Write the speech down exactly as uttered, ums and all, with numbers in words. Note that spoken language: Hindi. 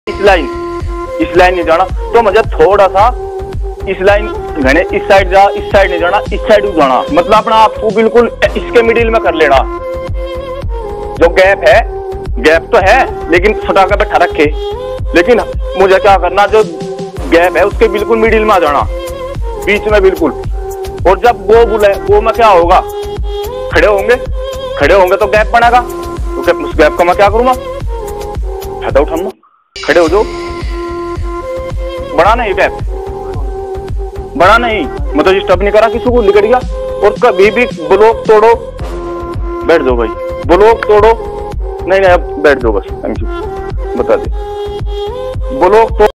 इस लाइन इस लाइन नहीं जाना, तो मुझे थोड़ा सा इस लाइन घने इस साइड जा, इस साइड नहीं जाना, इस साइड जाना, मतलब अपना आपको बिल्कुल इसके मिडिल में कर लेना। जो गैप है, गैप तो है लेकिन सटा कर बैठा रखे, लेकिन मुझे क्या करना, जो गैप है उसके बिल्कुल मिडिल में आ जाना, बीच में बिल्कुल। और जब वो बुलाए वो में क्या होगा, खड़े होंगे, खड़े होंगे तो गैप बनेगा, तो उस गैप का मैं क्या करूंगा, फायदा उठाऊंगा। खड़े हो जाओ, बड़ा नहीं गैप, बड़ा नहीं, मतलब डिस्टर्ब नहीं करा किसी को, निकल गया। और कभी भी ब्लॉक तोड़ो, बैठ जाओ भाई, ब्लॉक तोड़ो नहीं नहीं अब बैठ जाओ बस, थैंक यू, बता दे ब्लॉक तो